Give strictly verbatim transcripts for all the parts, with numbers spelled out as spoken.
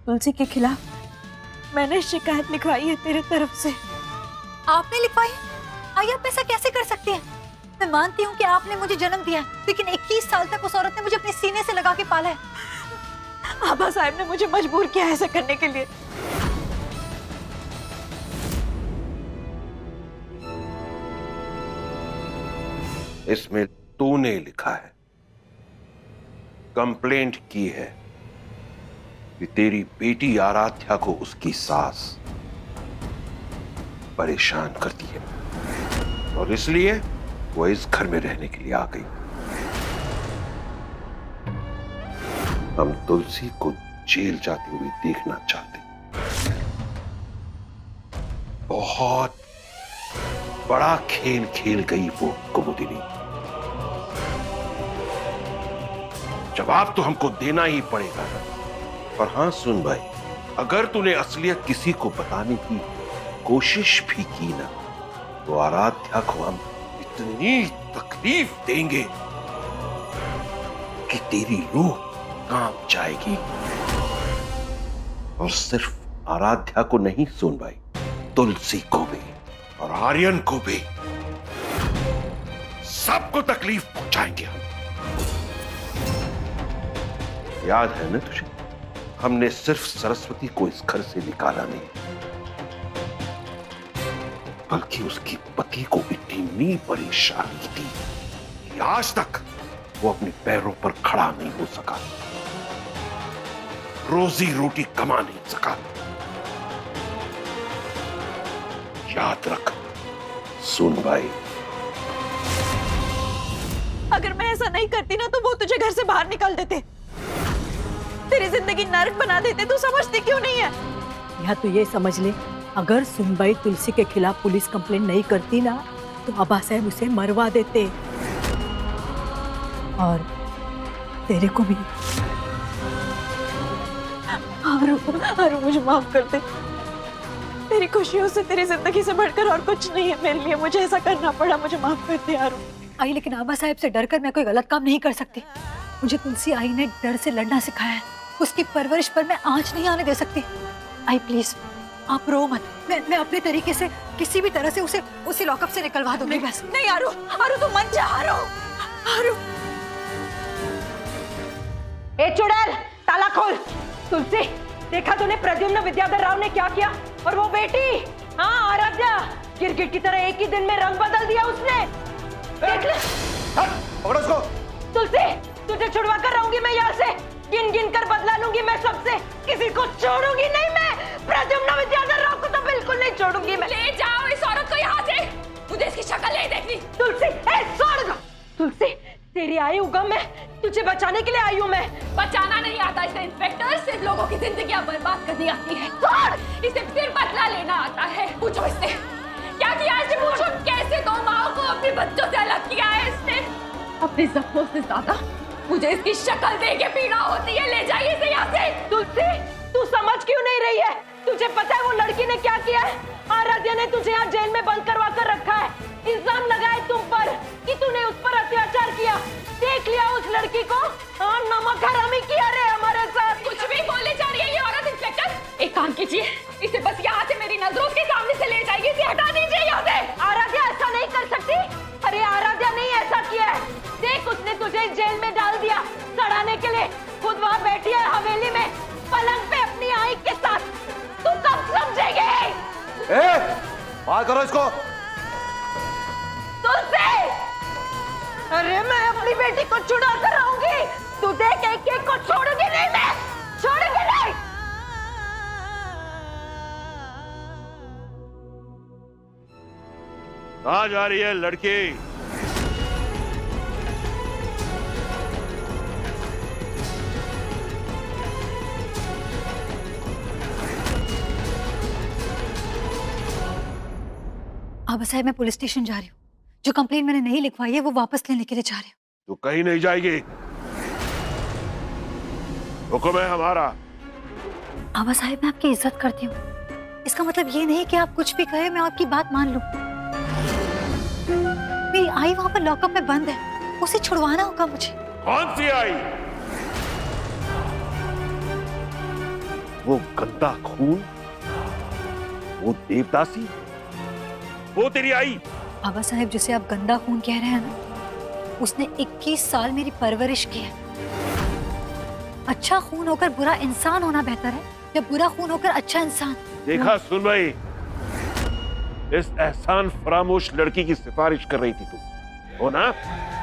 तुलसी के खिलाफ मैंने शिकायत लिखवाई है तेरे तरफ से। आपने लिखवाई? आई, आप ऐसा कैसे कर सकती हैं? मैं मानती हूँ कि आपने मुझे जन्म दिया, लेकिन इक्कीस साल तक उस औरत ने मुझे अपने सीने से लगा के पाला है। आबा साहब ने मुझे मजबूर किया है ऐसा करने के लिए। इसमें तूने लिखा है, कंप्लेंट की है कि तेरी बेटी आराध्या को उसकी सास परेशान करती है और इसलिए वो इस घर में रहने के लिए आ गई। हम तुलसी को जेल जाती हुई देखना चाहते। बहुत बड़ा खेल खेल गई वो कुमुदिनी। जवाब तो हमको देना ही पड़ेगा। पर हां सुन भाई, अगर तूने असलियत किसी को बताने की कोशिश भी की ना, तो आराध्या को हम इतनी तकलीफ देंगे कि तेरी रूह कांप जाएगी। और सिर्फ आराध्या को नहीं सुन भाई, तुलसी को भी और आर्यन को भी, सबको तकलीफ पहुंचाएंगे हम। याद है ना तुझे, हमने सिर्फ सरस्वती को इस घर से निकाला नहीं, बल्कि उसके पति को इतनी परेशानी दी कि आज तक वो अपने पैरों पर खड़ा नहीं हो सका, रोजी रोटी कमा नहीं सका। याद रख सुन भाई, अगर मैं ऐसा नहीं करती ना तो वो तुझे घर से बाहर निकाल देते, तेरी जिंदगी नर्क बना देते। तू समझती क्यों नहीं है? या तो ये समझ ले, अगर सुनबाई तुलसी के खिलाफ पुलिस कंप्लेंट नहीं करती ना, तो आबा साहब उसे मरवा देते और तेरे को भी। आरू, आरू मुझे माफ कर दे। तेरी खुशियों से, तेरी जिंदगी से बढ़कर और कुछ नहीं है मेरे लिए। मुझे ऐसा करना पड़ा, मुझे माफ कर दे आरू। आई, लेकिन आबा साहब से डरकर मैं कोई गलत काम नहीं कर सकती। मुझे तुलसी आई ने डर से लड़ना सिखाया है। उसकी परवरिश पर मैं आंच नहीं आने दे सकती। आई प्लीज, आप रो मत। मैं मैं अपने तरीके से किसी भी तरह से उसे उसी लॉकअप से निकलवा दूंगी। बस नहीं आरू, आरू तू मन जा। आरू, आरू। ए चुड़ैल, ताला खोल। तुलसी, देखा तूने प्रद्युम्न विद्याधर राव ने क्या किया? और वो बेटी, हाँ आराध्या, गिरगिट की तरह एक ही दिन में रंग बदल दिया उसने। देख ले। पकड़ो उसको। तुलसी, तुझे छुड़वा कर रहूंगी मैं यहाँ से। गिन गिन कर बदला लूंगी मैं सबसे, किसी को छोड़ूंगी नहीं मैं। प्रद्युम्न विद्याधर राव को तो बिल्कुल नहीं छोड़ूंगी मैं। ले जाओ इस औरत को यहाँ से, मुझे इसकी शक्ल नहीं देखनी। तुलसी, ए छोड़। तुलसी, तेरी आयु गम है, तुझे बचाने के लिए आई हूँ मैं। बचाना नहीं आता इसे इंस्पेक्टर, सिर्फ लोगों की जिंदगियां बर्बाद करनी आती है। छोड़। इसे सिर्फ बदला लेना आता है। पूछो इससे क्या किया, इसे पूछो कैसे दो माओ को अपने बच्चों से अलग किया है इसने। अपने जख्मों से ज्यादा मुझे इसकी शक्ल देख के पीड़ा होती है। ले जाइए इसे यहाँ से। तुलसी, तू समझ क्यों नहीं रही है? तुझे पता है वो लड़की ने क्या किया है? आराध्या ने तुझे यहाँ जेल में बंद करवा कर रखा है। इल्जाम लगाए तुम पर कि तूने उस पर अत्याचार किया। देख लिया उस लड़की को, हाँ नमक हरामी किया रे हमारे साथ। कुछ भी बोले जा रही है ये औरत। इंस्पेक्टर, एक काम कीजिए, इसे बस यहाँ से मेरी नजरों के सामने से ले जाइए, इसे हटा दीजिए यहाँ से। आराध्या ऐसा नहीं कर सकती। अरे आराध्या नहीं ऐसा किया है। देख, उसने तुझे जेल में डाल दिया सड़ाने के लिए। खुद वहाँ बैठी है हवेली में पलंग पे अपनी आई के साथ। तू कब समझेगी? ए, बाहर करो इसको। तुलसी, अरे मैं अपनी बेटी को छुड़ा कर रहूंगी। तू देख, एक एक को छोड़ूंगी नहीं मैं, छोड़ूंगी नहीं। कहाँ जा रही है लड़की? आबा साहब, मैं पुलिस स्टेशन जा रही हूँ। जो कंप्लेंट मैंने नहीं लिखवाई है वो वापस लेने के लिए जा रही हूँ। तो कहीं नहीं जाएगी, हुक्म है हमारा। आबा साहब, मैं आपकी इज्जत करती हूँ, इसका मतलब ये नहीं कि आप कुछ भी कहे मैं आपकी बात मान लूं। मेरी आई वहां पर लॉकअप में बंद है, उसे छुड़वाना होगा मुझे। कौन सी आई? वो गंदा खून, वो देवदासी, वो तेरी आई। बाबा साहेब, जिसे आप गंदा खून कह रहे हैं ना, उसने इक्कीस साल मेरी परवरिश की है। अच्छा खून होकर बुरा इंसान होना बेहतर है या बुरा खून होकर अच्छा इंसान? देखा सुन भाई, इस एहसान फरामोश लड़की की सिफारिश कर रही थी तू, हो ना?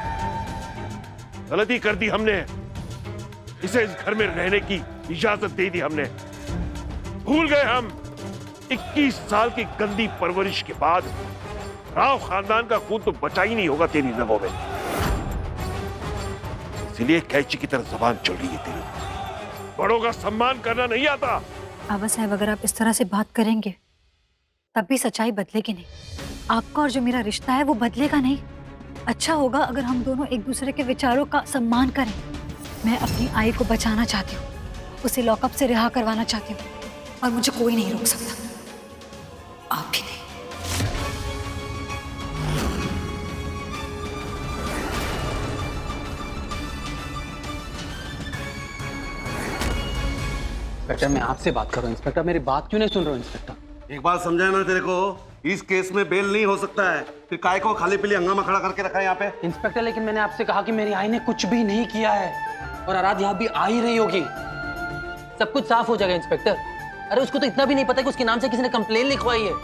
गलती कर दी हमने, इसे इस घर में रहने की इजाजत दे दी हमने। भूल गए हम इक्कीस साल की गंदी परवरिश के बाद राव खानदान का खून तो बचा ही नहीं होगा तेरी रगों में। इसलिए कैची की तरह जबान चल रही है तेरी। बड़ों का सम्मान करना नहीं आता। बाबा साहब, अगर आप इस तरह से बात करेंगे तब भी सच्चाई बदलेगी नहीं। आपका और जो मेरा रिश्ता है वो बदलेगा नहीं। अच्छा होगा अगर हम दोनों एक दूसरे के विचारों का सम्मान करें। मैं अपनी आई को बचाना चाहती हूँ, उसे लॉकअप से रिहा करवाना चाहती हूँ, और मुझे कोई नहीं रोक सकता, आप भी नहीं। इंस्पेक्टर, मैं आपसे बात कर रहा हूँ। इंस्पेक्टर, मेरी बात क्यों नहीं सुन रहे हो? इंस्पेक्टर, एक बात समझाया ना तेरे को, इस केस में बेल नहीं हो सकता है। फिर काय को खाली पीली हंगामा खड़ा करके रखा है यहाँ पे? इंस्पेक्टर, लेकिन मैंने आपसे कहा कि मेरी आई ने कुछ भी नहीं किया है, और आराध्या भी आ ही रही होगी। सब कुछ साफ हो जाएगा इंस्पेक्टर। अरे उसको तो इतना भी नहीं पता कि उसके नाम से किसी ने कंप्लेन लिखवाई है।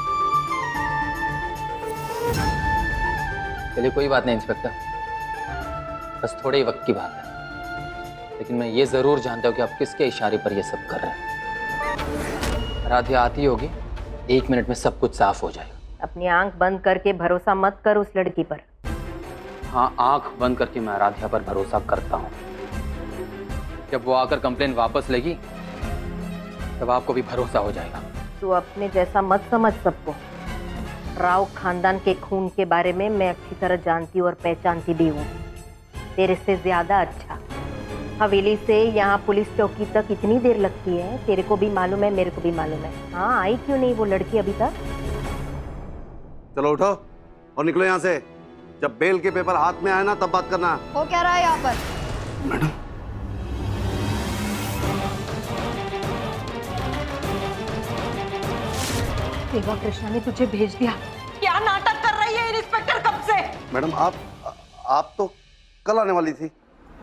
चलिए कोई बात नहीं इंस्पेक्टर, बस थोड़े ही वक्त की बात है। लेकिन मैं ये जरूर जानता हूँ कि आप किसके इशारे पर ये सब कर रहे हैं। आराध्या आती होगी, एक मिनट में सब कुछ साफ हो जाएगा। अपनी आंख बंद करके भरोसा मत कर उस लड़की पर। हाँ, आंख बंद करके मैं आराध्या पर भरोसा करता हूँ। जब वो आकर कंप्लेन वापस लेगी तब आपको भी भरोसा हो जाएगा। तू अपने जैसा मत समझ सबको। राव खानदान के खून के बारे में मैं अच्छी तरह जानती हूँ और पहचानती भी हूँ। तेरे से ज्यादा अच्छा। हवेली से यहाँ पुलिस चौकी तक इतनी देर लगती है, तेरे को भी मालूम है, मेरे को भी मालूम है। हाँ, आई क्यों नहीं वो लड़की अभी तक? चलो उठो और निकलो यहाँ से। जब बेल के पेपर हाथ में आए ना तब बात करना। वो क्या रहा है यहाँ पर? मैडम, देवा कृष्णा ने तुझे भेज दिया। क्या नाटक कर रही है इंस्पेक्टर कब से? मैडम आप आप तो कल आने वाली थी।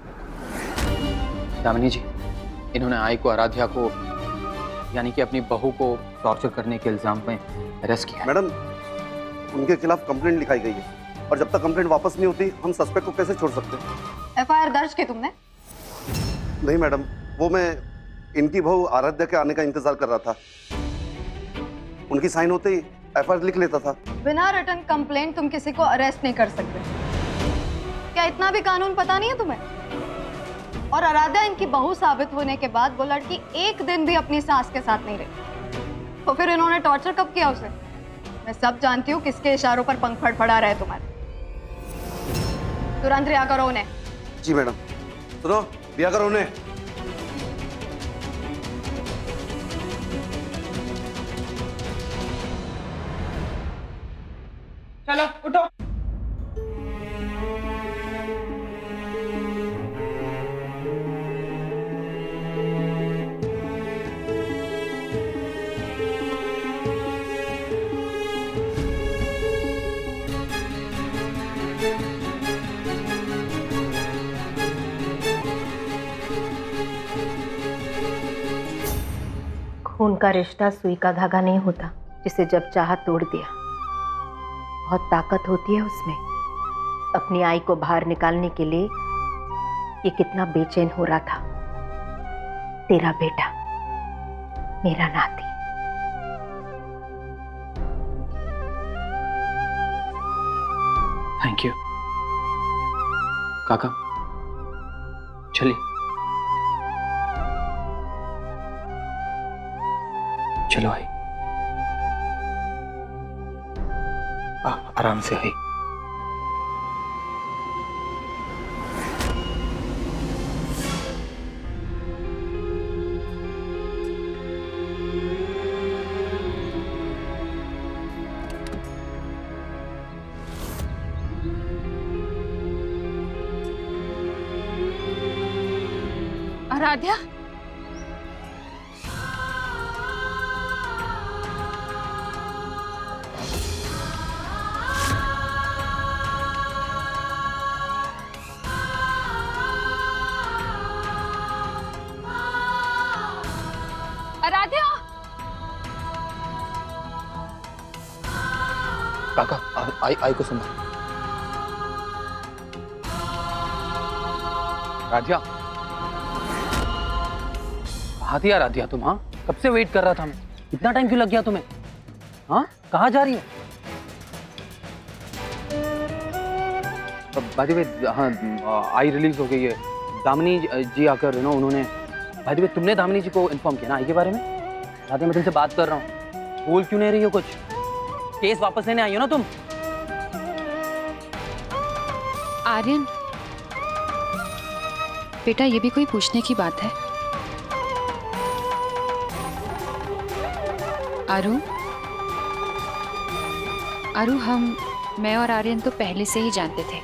दामिनी जी, इन्होंने आई को, आराध्या को, यानी कि अपनी बहू को टॉर्चर करने के इल्जाम में अरेस्ट किया। मैडम, उनके खिलाफ कंप्लेंट लिखाई गई है, और जब तक कंप्लेंट वापस नहीं होती हम सस्पेक्ट को कैसे छोड़ सकते हैं? एफ आई आर दर्ज की तुमने? नहीं मैडम, वो मैं इनकी बहू आराध्या के आने का इंतजार कर रहा था। उनकी साइन होते ही एफ आई आर लिख लेता था। बिना रिटर्न कंप्लेंट तुम किसी को अरेस्ट नहीं कर सकते। क्या इतना भी कानून पता नहीं है तुम्हें? और आराध्या इनकी बहू साबित होने के बाद वो लड़की एक दिन भी अपनी सास के साथ नहीं रही, तो फिर इन्होंने टॉर्चर कब किया उसे? मैं सब जानती हूँ किसके इशारों पर पंख फड़फड़ा रहे तुम्हारे। तुरंत रिहा करो उन्हें। जी मैडम। सुनो, रिहा करो उन्हें। चलो उठो। खून का रिश्ता सुई का धागा नहीं होता जिसे जब चाहा तोड़ दिया। बहुत ताकत होती है उसमें। अपनी आई को बाहर निकालने के लिए ये कितना बेचैन हो रहा था। तेरा बेटा, मेरा नाती। थैंक यू काका। चलिए चलो आई। आ, आराम से आई। आराध्या, काका आई आई को सुनो। राधिया कहाँ थी यार राधिया तुम? हाँ कब से वेट कर रहा था मैं, इतना टाइम क्यों लग गया तुम्हें? हाँ कहाँ जा रही हो? बाय द वे हाँ आई रिलीज हो गई है। दामिनी जी आकर नो उन्होंने, बाय द वे तुमने दामिनी जी को इन्फॉर्म किया ना आई के बारे में? राधिया मैं तुमसे बात कर रहा हूँ, बोल क्यों नहीं रही हो कुछ? केस वापस लेने आई हो ना तुम? आर्यन बेटा ये भी कोई पूछने की बात है? आरू आरू हम मैं और आर्यन तो पहले से ही जानते थे,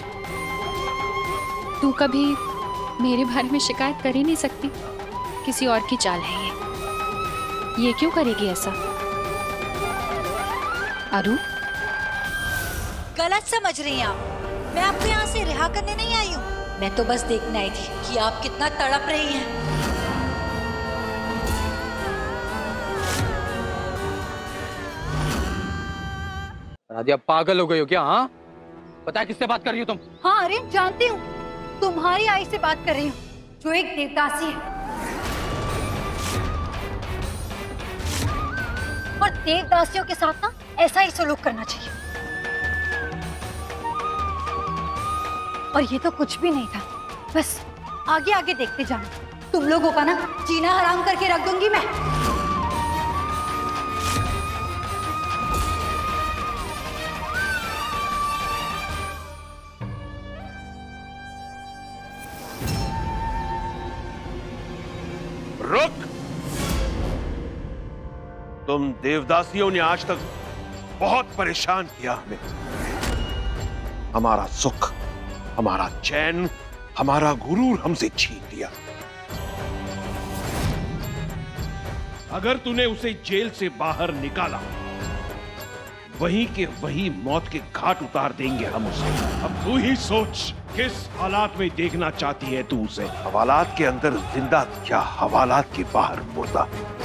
तू कभी मेरे बारे में शिकायत कर ही नहीं सकती। किसी और की चाल है ये ये क्यों करेगी ऐसा? आरू गलत समझ रही हैं आप, मैं आपको यहाँ से रिहा करने नहीं आई हूँ। मैं तो बस देखने आई थी कि आप कितना तड़प रही हैं। राधिया पागल हो गई हो क्या? हाँ पता है किससे बात कर रही हो तुम? हाँ अरे जानती हूँ, तुम्हारी आई से बात कर रही हूँ जो एक देवदासी है। और देवदासियों के साथ ना ऐसा ही सलूक करना चाहिए। और ये तो कुछ भी नहीं था, बस आगे आगे देखते जाना। तुम लोगों का ना जीना हराम करके रख दूंगी मैं। रुक! तुम देवदासियों ने आज तक बहुत परेशान किया हमें। हमारा सुख, हमारा चैन, हमारा गुरूर हमसे छीन लिया। अगर तूने उसे जेल से बाहर निकाला, वहीं के वहीं मौत के घाट उतार देंगे हम उसे। अब तू ही सोच किस हालात में देखना चाहती है तू उसे? हवालात के अंदर जिंदा या हवालात के बाहर मुर्दा?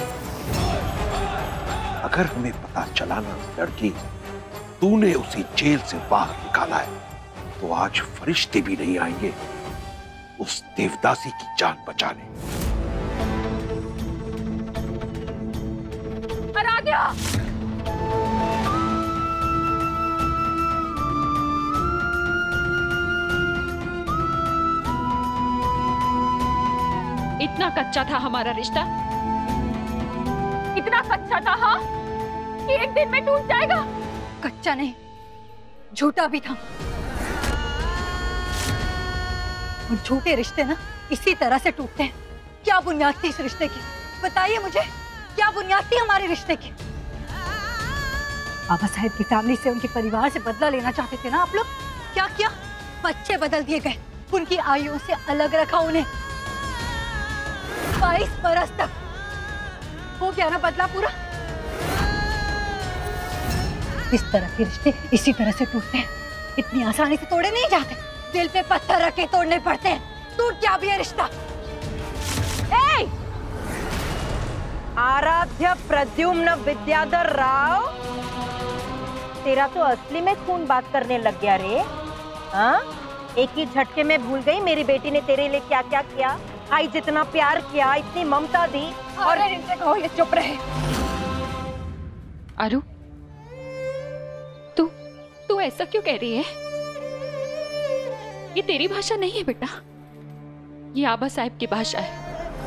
अगर हमें पता चला ना लड़की तूने उसे जेल से बाहर निकाला है, तो आज फरिश्ते भी नहीं आएंगे उस देवदासी की जान बचाने। आराध्या इतना कच्चा था हमारा रिश्ता, इतना कच्चा था हाँ कि एक दिन में टूट जाएगा। कच्चा नहीं, झूठा भी था। और झूठे रिश्ते ना इसी तरह से टूटते हैं। क्या बुनियाद थी इस रिश्ते की? बताइए मुझे, क्या बुनियाद थी हमारे रिश्ते की? बाबा साहेब की फैमिली से, उनके परिवार से बदला लेना चाहते थे ना आप लोग? क्या किया? बच्चे बदल दिए गए, उनकी आयु से अलग रखा उन्हें। बाईस बरस तक हो गया ना बदला पूरा। इस तरह के रिश्ते इसी तरह से टूटते हैं, इतनी आसानी से तोड़े नहीं जाते। दिल पे पत्थर रख के तोड़ने पड़ते हैं। टूट क्या भी है रिश्ता। ए! आराध्य प्रद्युम्न विद्याधर राव, तेरा तो असली में खून बात करने लग गया रे। हाँ एक ही झटके में भूल गई मेरी बेटी ने तेरे लिए क्या क्या किया। आई जितना प्यार किया, इतनी ममता दी, और इनसे कहो ये चुप रहे। आरू तू तू ऐसा क्यों कह रही है? ये तेरी भाषा नहीं है बेटा, ये आबा साहिब की भाषा है।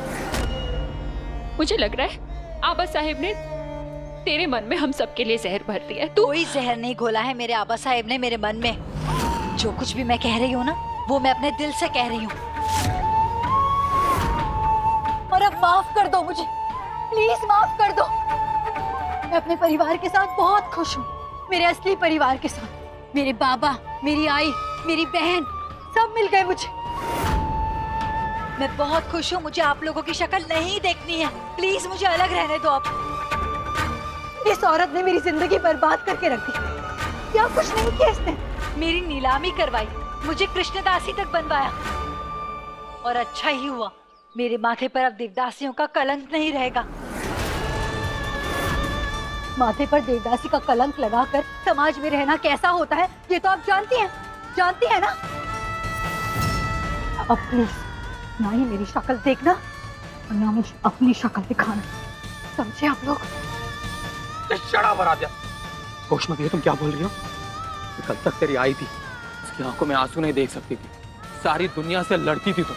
मुझे लग रहा है आबा साहिब ने तेरे मन में हम सबके लिए जहर भर दिया है। तू कोई जहर नहीं घोला है मेरे आबा साहिब ने मेरे मन में। जो कुछ भी मैं कह रही हूँ ना, वो मैं अपने दिल से कह रही हूँ। और अब माफ कर दो मुझे, प्लीज माफ कर दो। मैं अपने परिवार के साथ बहुत खुश हूँ, मेरे असली परिवार के साथ। मेरे बाबा, मेरी आई, मेरी बहन, सब मिल गए मुझे। मैं बहुत खुश हूँ। मुझे आप लोगों की शक्ल नहीं देखनी है, प्लीज मुझे अलग रहने दो आप। इस औरत ने मेरी जिंदगी बर्बाद करके रख दी। क्या कुछ नहीं किया इसने? मेरी नीलामी करवाई, मुझे कृष्णदासी तक बनवाया। और अच्छा ही हुआ, मेरे माथे पर अब देवदासियों का कलंक नहीं रहेगा। माथे पर देवदासी का कलंक लगाकर समाज में रहना कैसा होता है ये तो आप जानती हैं, जानती हैं ना। अब प्लीज ना ही मेरी शक्ल देखना और ना मुझे अपनी शक्ल दिखाना, समझे आप लोग? शड़ा भरा दिया। होश में तुम क्या बोल रही हो? कल तक तेरी आई थी, उसकी आंखों में आंसू नहीं देख सकती थी, सारी दुनिया से लड़ती थी तुम।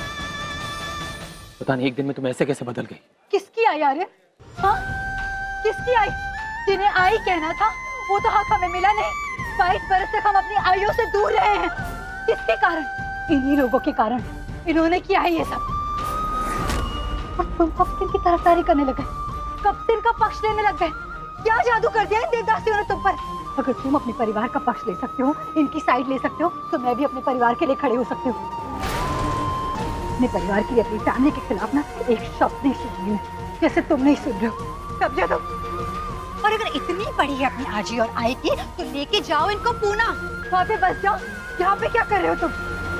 पता नहीं एक दिन में तुम ऐसे कैसे बदल गई। किसकी आई आर्यन? हाँ किसकी आई? जिन्हें आई कहना था वो तो हक हमें मिला नहीं। बाईस बरस तक हम अपनी आयु से दूर रहे हैं। किसके कारण? इन्हीं लोगों के कारण। इन्होंने किया है ये सब। और तुम कब इनकी तरफदारी करने लगे, कब से इनका पक्ष लेने लग गए? क्या जादू कर दिया इन देवदासियों ने तुम पर? अगर तुम अपने परिवार का पक्ष ले सकते हो, इनकी साइड ले सकते हो, तो मैं भी अपने परिवार के लिए खड़े हो सकती हूँ। अपने परिवार की, अपनी फैमिली के खिलाफ ना एक शब्द नहीं सुन रही हूँ, जैसे तुम नहीं सुन रहे हो। समझे तुम? और अगर इतनी बड़ी है अपनी आजी और आई की, तो लेके जाओ इनको पूना, वहाँ पे बस जाओ। यहाँ पे क्या कर रहे हो तुम?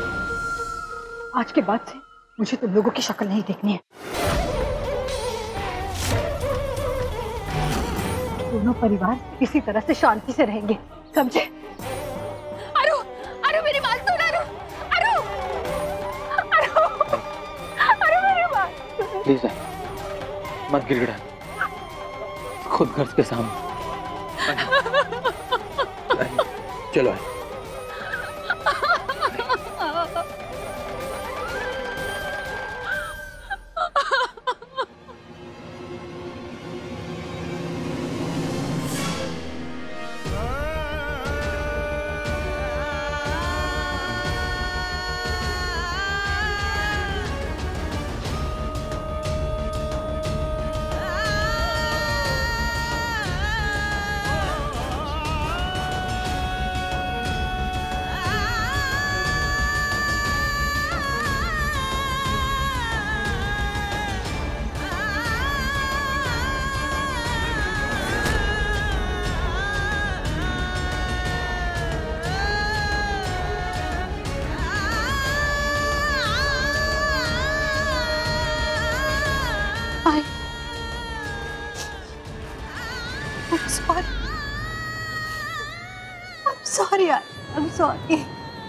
आज के बाद से मुझे तुम लोगों की शक्ल नहीं देखनी है। दोनों परिवार इसी तरह से शांति से रहेंगे, समझे? अरु, अरु मेरी बात सुन। अरु, अरु, अरु, अरु मेरी बात। प्लीज मत गिड़गिड़ा, खुद घर के सामने। चलो आए। sorry, I'm sorry.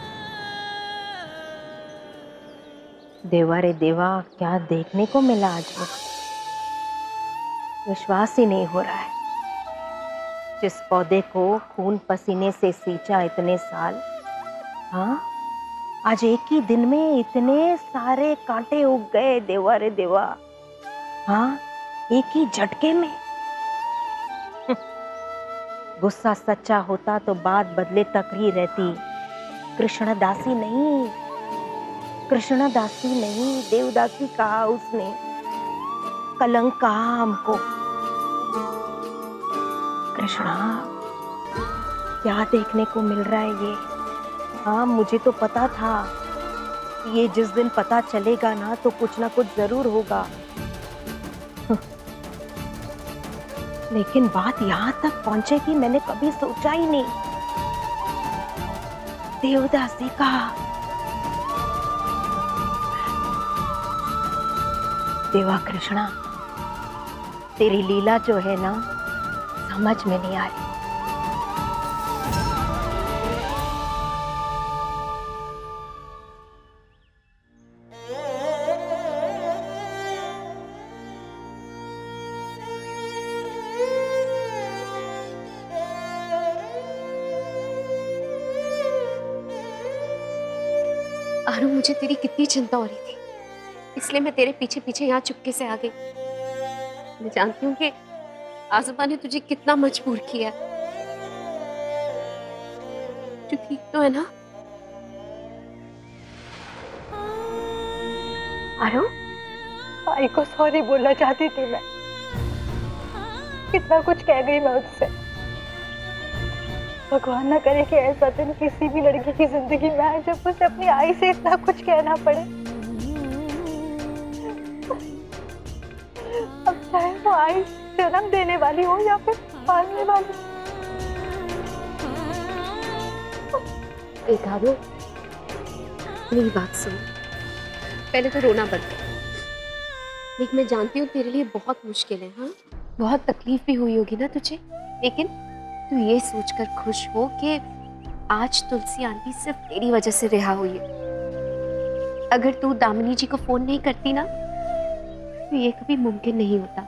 देवा रे देवा, क्या देखने को मिला आज मुझे, विश्वास ही नहीं हो रहा है। जिस पौधे को खून पसीने से सींचा इतने साल, हाँ आज एक ही दिन में इतने सारे कांटे उग गए। देवा रे देवा, हाँ एक ही झटके में। गुस्सा सच्चा होता तो बात बदले तक ही रहती। कृष्णदासी नहीं, कृष्णदासी नहीं, देवदासी कहा उसने। कलंक कहा हमको। कृष्णा, क्या देखने को मिल रहा है ये? हाँ मुझे तो पता था ये जिस दिन पता चलेगा ना तो कुछ ना कुछ जरूर होगा, लेकिन बात यहाँ तक पहुंचेगी मैंने कभी सोचा ही नहीं। देवदासी का देवा कृष्णा, तेरी लीला जो है ना समझ में नहीं आ रही। आरू, मुझे तेरी कितनी चिंता हो रही थी, इसलिए मैं तेरे पीछे पीछे यहाँ चुपके से आ गई। मैं जानती हूँ कि आज़मा ने तुझे कितना मजबूर किया। तू ठीक तो है ना? आरू, भाई को सॉरी बोलना चाहती थी मैं। कितना कुछ कह गई मैं उससे। भगवान ना करे कि ऐसा दिन किसी भी लड़की की जिंदगी में आए जब उसे अपनी आई से इतना कुछ कहना पड़े। अब चाहे वो आई जन्म देने वाली हो या फिर पालने वाली। एक आरू, मेरी बात सुन, पहले तो रोना बंद कर। लेकिन मैं जानती हूँ तेरे लिए बहुत मुश्किल है, हाँ? बहुत तकलीफ भी हुई होगी ना तुझे, लेकिन तू ये सोचकर खुश हो कि आज तुलसी आंटी सिर्फ तेरी वजह से रिहा हुई है। अगर तू दामिनी जी को फोन नहीं करती ना तो ये कभी मुमकिन नहीं होता।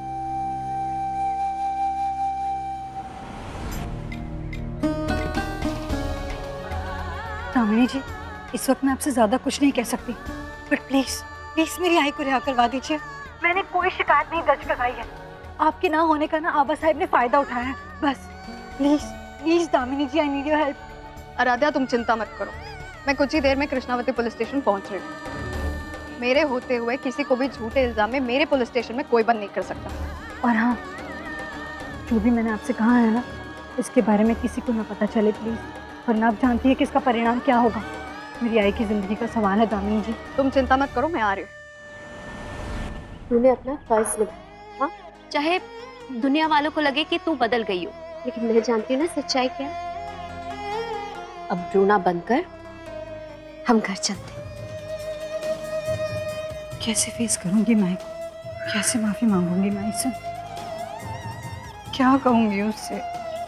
दामिनी जी, इस वक्त मैं आपसे ज्यादा कुछ नहीं कह सकती, बट प्लीज प्लीज मेरी आई को रिहा करवा दीजिए। मैंने कोई शिकायत नहीं दर्ज करवाई है। आपके ना होने का ना आबा साहब ने फायदा उठाया है, बस please please Damini ji, I need your help. Aaradhya, तुम चिंता मत करो, मैं कुछ ही देर में कृष्णावती पुलिस स्टेशन पहुंच रही हूँ। मेरे होते हुए किसी को भी झूठे इल्जाम में मेरे पुलिस स्टेशन में कोई बंद नहीं कर सकता। और हाँ, जो भी मैंने आपसे कहा है ना, इसके बारे में किसी को ना पता चले प्लीज, वरना आप जानती है कि इसका परिणाम क्या होगा। मेरी आई की जिंदगी का सवाल है दामिनी जी। तुम चिंता मत करो, मैं आ रही हूँ। तूने अपना फर्ज निभाया, हाँ? चाहे दुनिया वालों को लगे कि तू बदल गई हो, लेकिन मैं जानती हूँ ना सच्चाई क्या। अब रोना बंद कर, हम घर चलते। कैसे फेस करूंगी मैं को? कैसे माफी मांगूंगी मैं इससे? क्या कहूंगी उससे?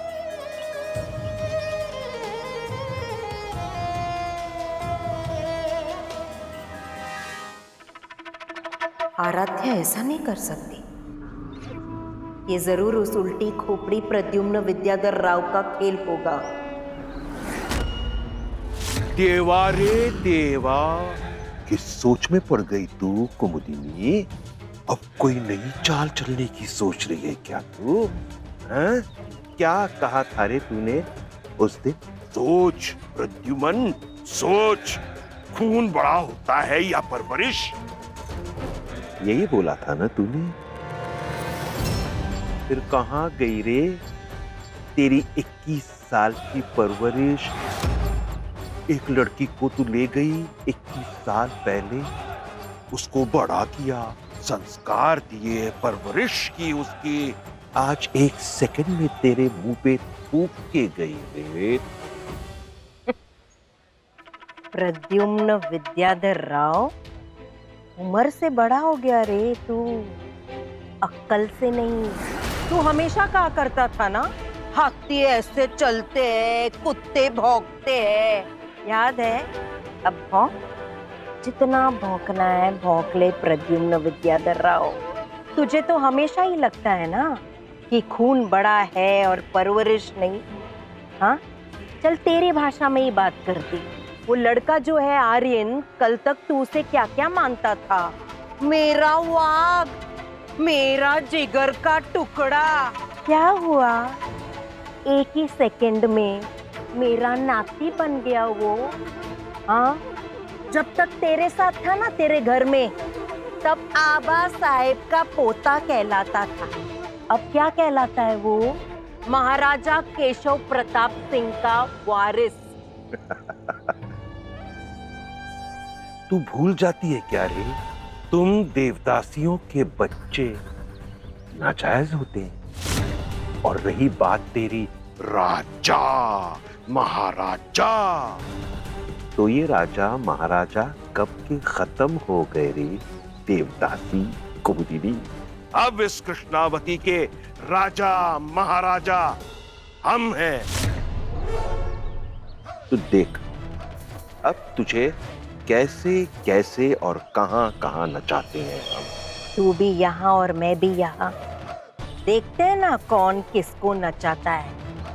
आराध्या ऐसा नहीं कर सकती। ये जरूर उस उल्टी खोपड़ी प्रद्युम्न विद्याधर राव का खेल होगा। देवा रे देवा, किस सोच में पड़ गई तू कुमुदिनी? अब कोई नई चाल चलने की सोच रही है क्या तू? हैं? क्या कहा था रे तूने उस दिन? सोच प्रद्युमन, सोच, खून बड़ा होता है या परवरिश? यही बोला था ना तूने? फिर कहां गई रे तेरी इक्कीस साल की परवरिश? एक लड़की को तू ले गई इक्कीस साल पहले, उसको बड़ा किया, संस्कार दिए, परवरिश की उसकी, आज एक सेकंड में तेरे मुंह पे थूक के गई रे। प्रद्युम्न विद्याधर राव, उम्र से बड़ा हो गया रे तू, अक्कल से नहीं। तू हमेशा कहा करता था ना, हाथी ऐसे चलते हैं, कुत्ते भौंकते हैं, याद है? अब भौंक, जितना भौंकना है भौंक ले प्रद्युम्न विद्याधर राव। तुझे तो हमेशा ही लगता है ना कि खून बड़ा है और परवरिश नहीं। हाँ, चल तेरी भाषा में ही बात करती। वो लड़का जो है आर्यन, कल तक तू उसे क्या क्या मानता था? मेरा वाघ, मेरा जिगर का टुकड़ा। क्या हुआ? एक ही सेकंड में मेरा नाती बन गया वो। हाँ, जब तक तेरे साथ था ना तेरे घर में, तब आबा साहेब का पोता कहलाता था। अब क्या कहलाता है वो? महाराजा केशव प्रताप सिंह का वारिस। तू भूल जाती है क्या रे, तुम देवदासियों के बच्चे नाजायज होते हैं। और रही बात तेरी राजा महाराजा, तो ये राजा महाराजा कब के खत्म हो गए रे देवदासी कुमुदिनी। अब इस कृष्णावती के राजा महाराजा हम हैं। तू देख, अब तुझे कैसे कैसे और कहां कहां नचाते हैं हम। तू भी यहाँ और मैं भी यहाँ, देखते हैं ना कौन किसको नचाता है।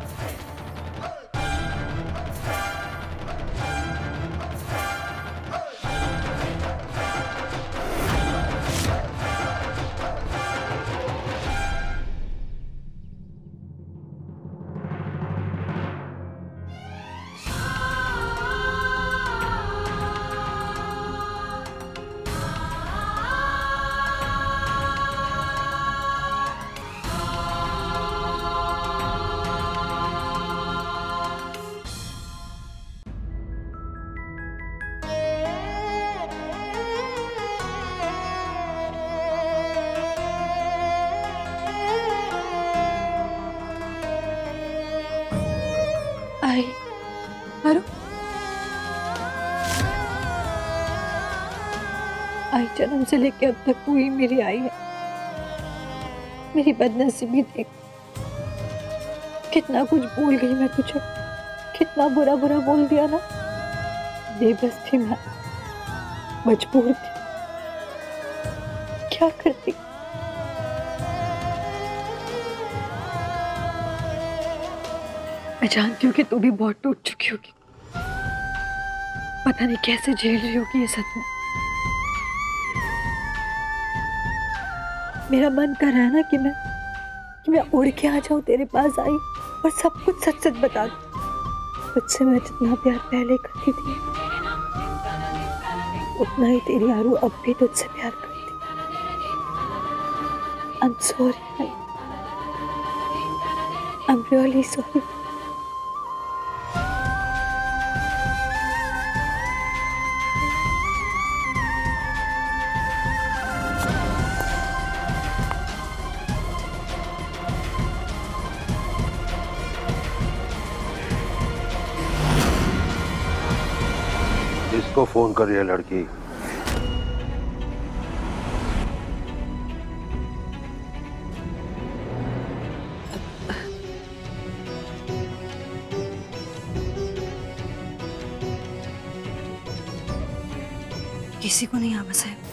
आई मारो, आई जन्म से लेके अब तक तू ही मेरी आई है। मेरी बदनसीबी देख, कितना कुछ भूल गई मैं तुझे, कितना बुरा बुरा बोल दिया ना। बेबस थी मैं, मजबूर थी, क्या करती। मैं जानती हूँ कि तू भी बहुत टूट चुकी होगी, पता नहीं कैसे झेल रही होगी ये सच में। मेरा मन कर रहा है ना कि मैं कि मैं उड़ के आ जाऊं तेरे पास आई और सब कुछ सच सच बता दूं। तुझसे मैं जितना प्यार पहले करती थी उतना ही तेरी आरू अब भी तुझसे प्यार करती। I am sorry, I am really sorry. इसको फोन कर रही है लड़की। किसी को नहीं आवाज है।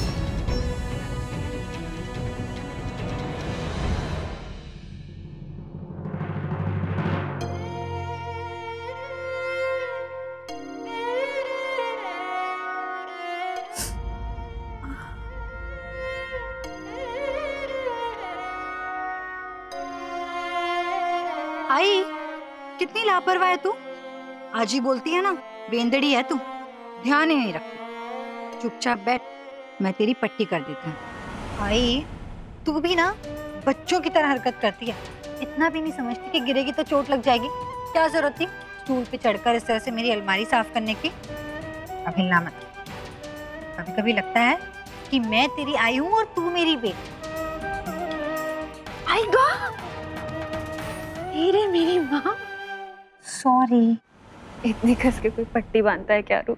आई, कितनी लापरवाह है तू। आज ही बोलती है ना, बेंदड़ी है तू, ध्यान ही नहीं रखती। चुपचाप बैठ, मैं तेरी पट्टी कर देती हूँ। आई, तू भी ना बच्चों की तरह हरकत करती है। इतना भी नहीं समझती कि गिरेगी तो चोट लग जाएगी। क्या जरूरत थी स्टूल पे चढ़कर इस तरह से मेरी अलमारी साफ करने की। अब हिलना मत। कभी कभी लगता है कि मैं तेरी आई हूँ और तू मेरी बेटी। आई गा तेरे मेरी माँ। सॉरी। इतनी कस के कोई पट्टी बांधता है क्या रू?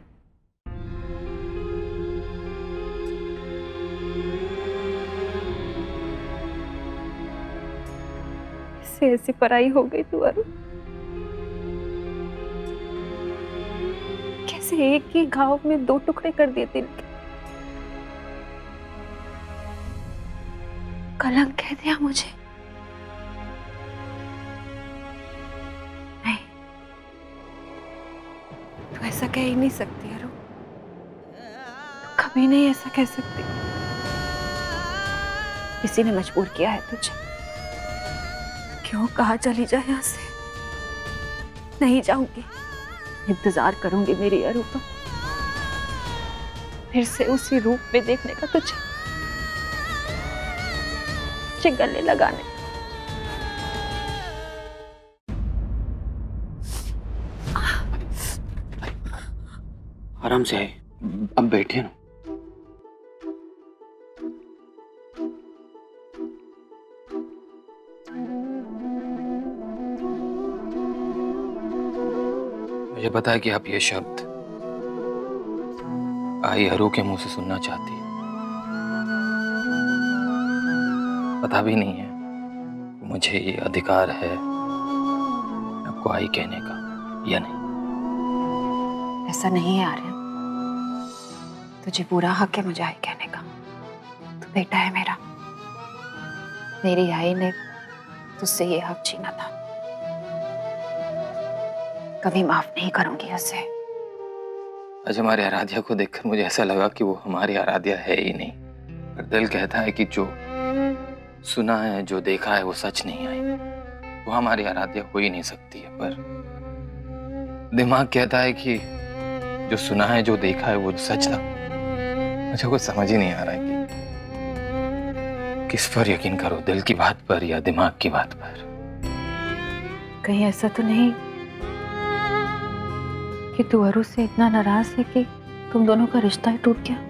इससे ऐसी पराई हो गई तू अरु। कैसे एक ही घाव में दो टुकड़े कर दिए दिल के। कलंक कह दिया मुझे। ऐसा कह ही नहीं सकती अरु, कभी नहीं ऐसा कह सकती। किसी ने मजबूर किया है तुझे। क्यों कहा चली जा यहाँ से? नहीं जाऊंगी, इंतजार करूंगी मेरी अरु का, फिर से उसी रूप में देखने का तुझे, तुझे गले लगाने। आराम से आए, अब बैठे ना। मुझे पता है कि आप ये शब्द आई अरु के मुंह से सुनना चाहती है। पता भी नहीं है कि मुझे ये अधिकार है आपको आई कहने का या नहीं। ऐसा नहीं है आर्यन, तुझे पूरा हक है मुझे आई कहने का। तू बेटा है मेरा, मेरी आई ने तुझसे ये हक छीना था, कभी माफ नहीं करूंगी उसे। आज हमारी आराध्या को देखकर मुझे ऐसा लगा कि वो हमारी आराध्या है ही नहीं। पर दिल कहता है कि जो सुना है, जो देखा है, वो सच नहीं आई, वो हमारी आराध्या हो ही नहीं सकती है। पर दिमाग कहता है कि जो सुना है, जो देखा है, वो सच था। मुझे कुछ समझ ही नहीं आ रहा है कि किस पर यकीन करो, दिल की बात पर या दिमाग की बात पर। कहीं ऐसा तो नहीं कि तू अरु से इतना नाराज है कि तुम दोनों का रिश्ता ही टूट गया?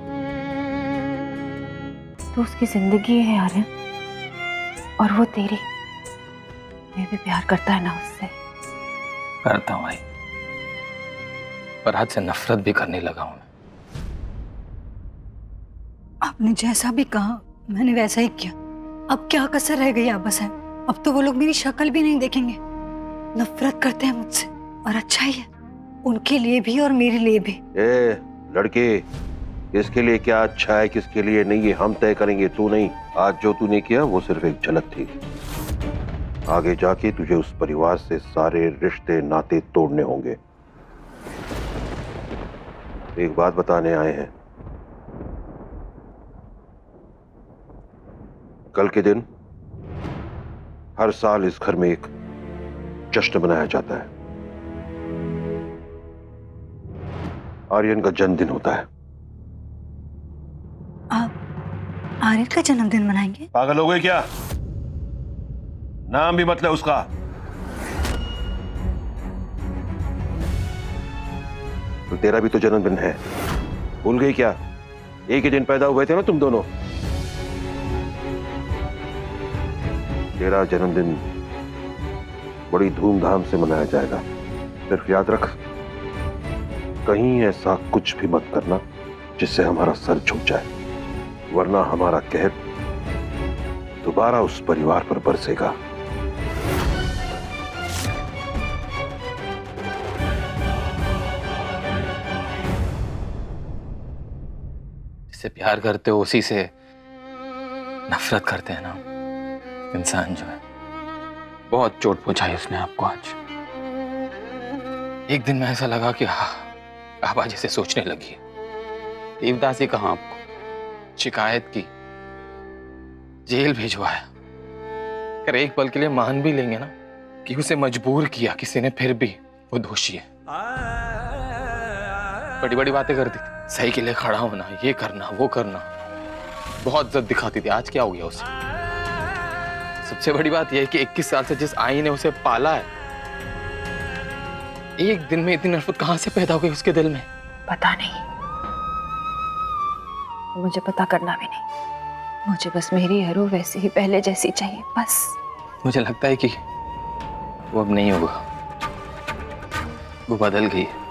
तो उसकी जिंदगी है आर्यन, और वो तेरी। मैं भी प्यार करता है ना उससे। करता हूँ भाई, पर आज से नफरत भी करने लगा हूं। आपने जैसा भी कहा मैंने वैसा ही किया। अब क्या कसर रह गई आबा साहब? अब तो वो लोग मेरी शक्ल भी नहीं देखेंगे। नफरत करते हैं मुझसे, और अच्छा ही है, उनके लिए भी और मेरे लिए भी। ए लड़के, किसके लिए क्या अच्छा है किसके लिए नहीं ये हम तय करेंगे, तू नहीं। आज जो तूने किया वो सिर्फ एक झलक थी, आगे जाके तुझे उस परिवार से सारे रिश्ते नाते तोड़ने होंगे। एक बात बताने आए हैं, कल के दिन हर साल इस घर में एक जश्न मनाया जाता है। आर्यन का जन्मदिन होता है। आप आर्यन का जन्मदिन मनाएंगे? पागल हो गए क्या? नाम भी मतलब उसका। तो तेरा भी तो जन्मदिन है, भूल गई क्या? एक ही दिन पैदा हुए थे ना तुम दोनों। तेरा जन्मदिन बड़ी धूमधाम से मनाया जाएगा। सिर्फ याद रख, कहीं ऐसा कुछ भी मत करना जिससे हमारा सर झुक जाए, वरना हमारा कहर दोबारा उस परिवार पर बरसेगा। जिससे प्यार करते हो उसी से नफरत करते हैं ना इंसान जो है। बहुत चोट पहुंचाई उसने आपको आज। एक दिन में ऐसा लगा कि हाँ आबा जैसे सोचने लगी। देवदास ही कहा आपको, शिकायत की, जेल भिजवाया। अगर एक पल के लिए मान भी लेंगे ना कि उसे मजबूर किया किसी ने, फिर भी वो दोषी है। बड़ी बड़ी बातें करती थी, सही के लिए खड़ा होना, ये करना वो करना, बहुत जिद दिखाती थी। आज क्या हो गया उसे? सबसे बड़ी बात यह है कि इक्कीस साल से जिस आई ने उसे पाला है, एक दिन में इतनी नफरत कहां से पैदा हो गई उसके दिल में? पता नहीं, मुझे पता करना भी नहीं। मुझे बस मेरी हरू वैसे ही पहले जैसी चाहिए, बस। मुझे लगता है कि वो अब नहीं होगा, वो बदल गई है।